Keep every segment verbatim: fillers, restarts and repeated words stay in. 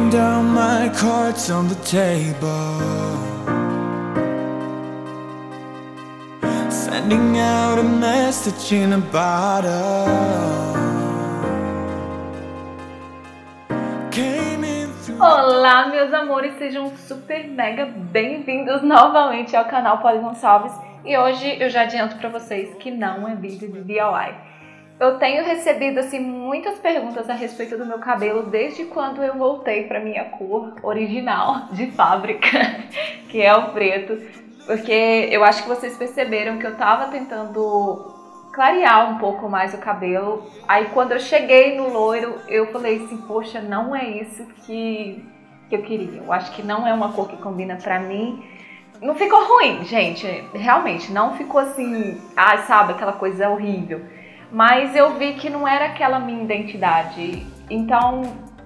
Laying down my cards on the table, sending out a message in a bottle. Came in through... Olá, meus amores, sejam super mega bem-vindos novamente ao canal Pauly Gonçalves. E hoje eu já adianto pra vocês que não é vídeo de D I Y. Eu tenho recebido assim muitas perguntas a respeito do meu cabelo desde quando eu voltei para minha cor original de fábrica, que é o preto, porque eu acho que vocês perceberam que eu tava tentando clarear um pouco mais o cabelo. Aí quando eu cheguei no loiro, eu falei assim, poxa, não é isso que, que eu queria. Eu acho que não é uma cor que combina pra mim. Não ficou ruim, gente, realmente, não ficou assim, ah, sabe, aquela coisa horrível. Mas eu vi que não era aquela minha identidade, então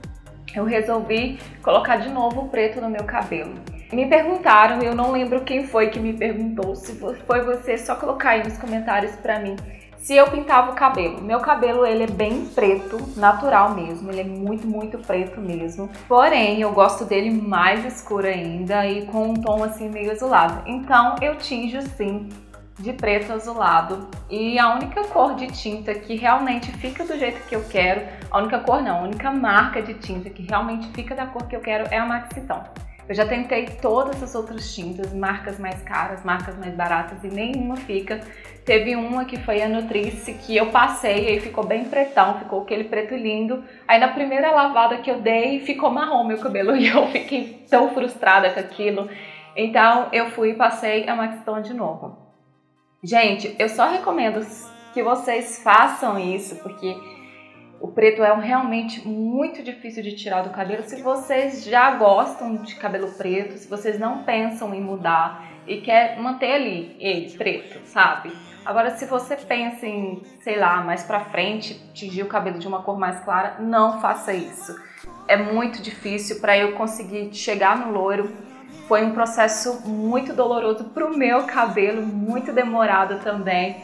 eu resolvi colocar de novo o preto no meu cabelo. Me perguntaram, eu não lembro quem foi que me perguntou, se foi você, só colocar aí nos comentários pra mim, se eu pintava o cabelo. Meu cabelo, ele é bem preto, natural mesmo, ele é muito, muito preto mesmo. Porém, eu gosto dele mais escuro ainda e com um tom assim meio azulado. Então eu tinjo sim de preto azulado, e a única cor de tinta que realmente fica do jeito que eu quero, a única cor não, a única marca de tinta que realmente fica da cor que eu quero é a Maxiton. Eu já tentei todas as outras tintas, marcas mais caras, marcas mais baratas, e nenhuma fica. Teve uma que foi a Nutrice, que eu passei e ficou bem pretão, ficou aquele preto lindo. Aí na primeira lavada que eu dei, ficou marrom meu cabelo e eu fiquei tão frustrada com aquilo. Então eu fui e passei a Maxiton de novo. Gente, eu só recomendo que vocês façam isso, porque o preto é realmente muito difícil de tirar do cabelo. Se vocês já gostam de cabelo preto, se vocês não pensam em mudar e quer manter ali ele preto, sabe? Agora, se você pensa em, sei lá, mais pra frente, tingir o cabelo de uma cor mais clara, não faça isso. É muito difícil. Para eu conseguir chegar no loiro, foi um processo muito doloroso pro meu cabelo, muito demorado também.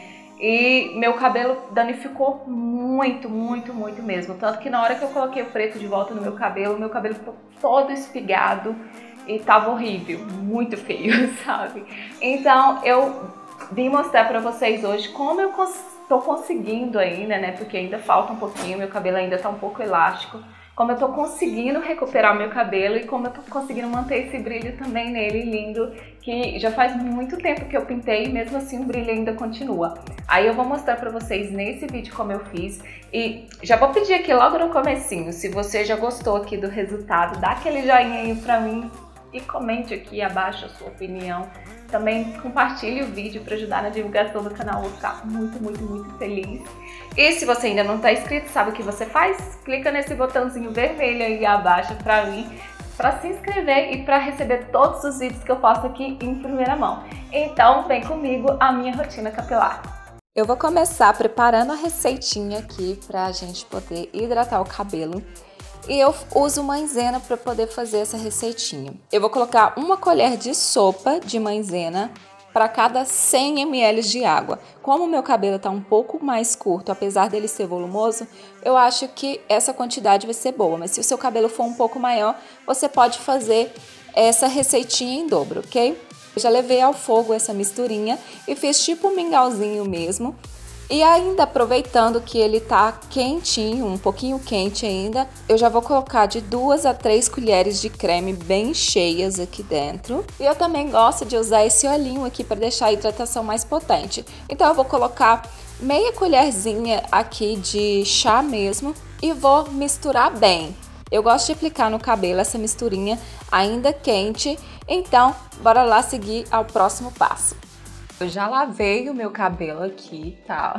E meu cabelo danificou muito, muito, muito mesmo. Tanto que na hora que eu coloquei o preto de volta no meu cabelo, meu cabelo ficou todo espigado e tava horrível, muito feio, sabe? Então eu vim mostrar pra vocês hoje como eu cons tô conseguindo ainda, né? Porque ainda falta um pouquinho, meu cabelo ainda tá um pouco elástico. Como eu tô conseguindo recuperar o meu cabelo e como eu tô conseguindo manter esse brilho também nele lindo, que já faz muito tempo que eu pintei e mesmo assim o brilho ainda continua. Aí eu vou mostrar pra vocês nesse vídeo como eu fiz e já vou pedir aqui logo no comecinho, se você já gostou aqui do resultado, dá aquele joinha aí pra mim e comente aqui abaixo a sua opinião. Também compartilhe o vídeo para ajudar na divulgação do canal, vou ficar muito, muito, muito feliz. E se você ainda não está inscrito, sabe o que você faz? Clica nesse botãozinho vermelho aí abaixo para mim, para se inscrever e para receber todos os vídeos que eu posto aqui em primeira mão. Então vem comigo a minha rotina capilar. Eu vou começar preparando a receitinha aqui para a gente poder hidratar o cabelo. E eu uso maizena para poder fazer essa receitinha. Eu vou colocar uma colher de sopa de maizena para cada cem mililitros de água. Como o meu cabelo está um pouco mais curto, apesar dele ser volumoso, eu acho que essa quantidade vai ser boa. Mas se o seu cabelo for um pouco maior, você pode fazer essa receitinha em dobro, ok? Eu já levei ao fogo essa misturinha e fiz tipo um mingauzinho mesmo. E ainda aproveitando que ele tá quentinho, um pouquinho quente ainda, eu já vou colocar de duas a três colheres de creme bem cheias aqui dentro. E eu também gosto de usar esse olhinho aqui para deixar a hidratação mais potente. Então eu vou colocar meia colherzinha aqui de chá mesmo e vou misturar bem. Eu gosto de aplicar no cabelo essa misturinha ainda quente, então bora lá seguir ao próximo passo. Eu já lavei o meu cabelo aqui, tá?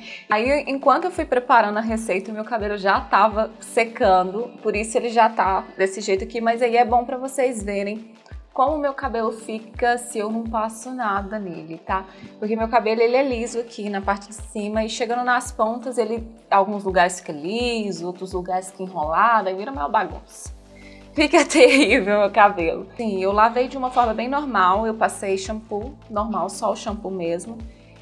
Aí, enquanto eu fui preparando a receita, o meu cabelo já tava secando, por isso ele já tá desse jeito aqui, mas aí é bom pra vocês verem como o meu cabelo fica se eu não passo nada nele, tá? Porque meu cabelo, ele é liso aqui na parte de cima e chegando nas pontas, ele, alguns lugares fica liso, outros lugares fica enrolado, aí vira uma bagunça. Fica terrível meu cabelo. Sim, eu lavei de uma forma bem normal, eu passei shampoo normal, só o shampoo mesmo.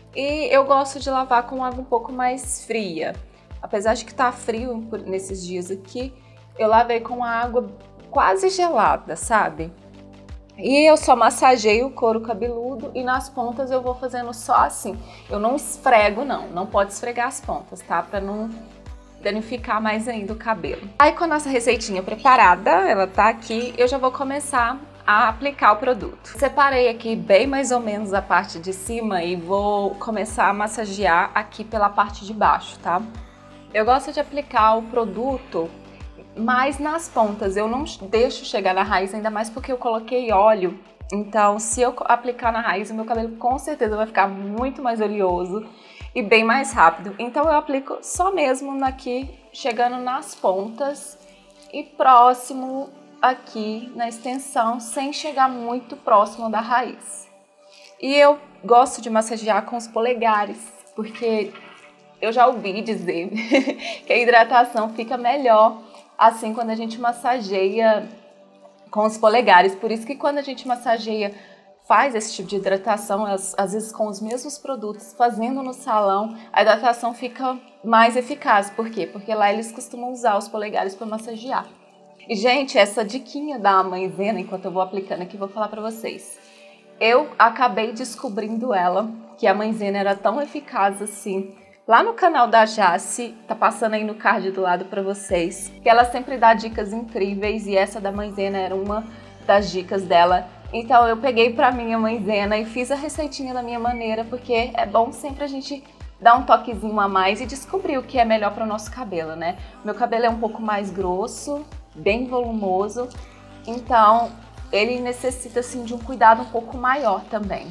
E eu gosto de lavar com água um pouco mais fria. Apesar de que tá frio nesses dias aqui, eu lavei com a água quase gelada, sabe? E eu só massageio o couro cabeludo e nas pontas eu vou fazendo só assim. Eu não esfrego não, não pode esfregar as pontas, tá? Pra não danificar mais ainda o cabelo. Aí com a nossa receitinha preparada, ela tá aqui, eu já vou começar a aplicar o produto. Separei aqui bem mais ou menos a parte de cima e vou começar a massagear aqui pela parte de baixo, tá? Eu gosto de aplicar o produto mais nas pontas, eu não deixo chegar na raiz, ainda mais porque eu coloquei óleo. Então, se eu aplicar na raiz, o meu cabelo com certeza vai ficar muito mais oleoso e bem mais rápido. Então, eu aplico só mesmo aqui, chegando nas pontas e próximo aqui na extensão, sem chegar muito próximo da raiz. E eu gosto de massagear com os polegares, porque eu já ouvi dizer que a hidratação fica melhor assim quando a gente massageia com os polegares. Por isso que quando a gente massageia, faz esse tipo de hidratação, às, às vezes com os mesmos produtos, fazendo no salão, a hidratação fica mais eficaz. Por quê? Porque lá eles costumam usar os polegares para massagear. E, gente, essa diquinha da maisena, enquanto eu vou aplicando aqui, vou falar para vocês. Eu acabei descobrindo ela, que a maisena era tão eficaz assim, lá no canal da Jace, tá passando aí no card do lado pra vocês, que ela sempre dá dicas incríveis e essa da maisena era uma das dicas dela. Então eu peguei pra mim a maisena e fiz a receitinha da minha maneira, porque é bom sempre a gente dar um toquezinho a mais e descobrir o que é melhor para o nosso cabelo, né? Meu cabelo é um pouco mais grosso, bem volumoso, então ele necessita assim de um cuidado um pouco maior também.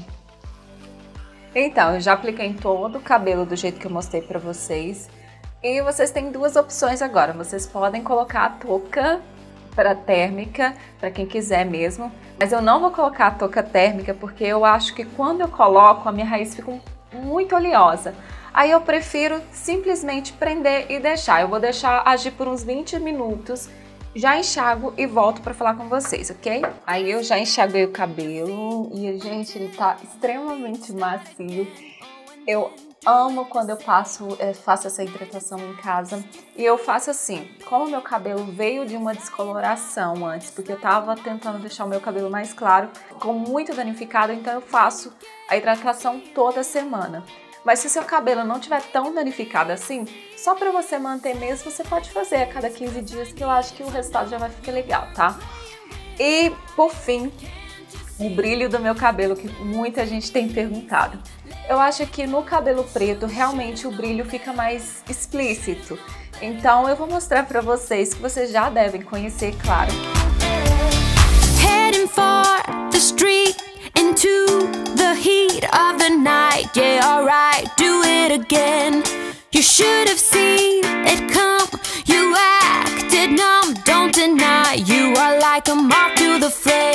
Então, eu já apliquei em todo o cabelo do jeito que eu mostrei pra vocês. E vocês têm duas opções agora. Vocês podem colocar a touca para térmica, para quem quiser mesmo. Mas eu não vou colocar a touca térmica porque eu acho que quando eu coloco, a minha raiz fica muito oleosa. Aí eu prefiro simplesmente prender e deixar. Eu vou deixar agir por uns vinte minutos. Já enxago e volto para falar com vocês, ok? Aí eu já enxaguei o cabelo e, gente, ele tá extremamente macio. Eu amo quando eu passo, é, faço essa hidratação em casa. E eu faço assim, como o meu cabelo veio de uma descoloração antes, porque eu tava tentando deixar o meu cabelo mais claro, ficou muito danificado, então eu faço a hidratação toda semana. Mas se o seu cabelo não tiver tão danificado assim, só para você manter mesmo, você pode fazer a cada quinze dias, que eu acho que o resultado já vai ficar legal, tá? E, por fim, o brilho do meu cabelo, que muita gente tem perguntado. Eu acho que no cabelo preto, realmente o brilho fica mais explícito. Então, eu vou mostrar para vocês, que vocês já devem conhecer, claro. Heading for the street. Into the heat of the night, yeah, alright, do it again. You should have seen it come, you acted numb, don't deny. You are like a moth to the flame.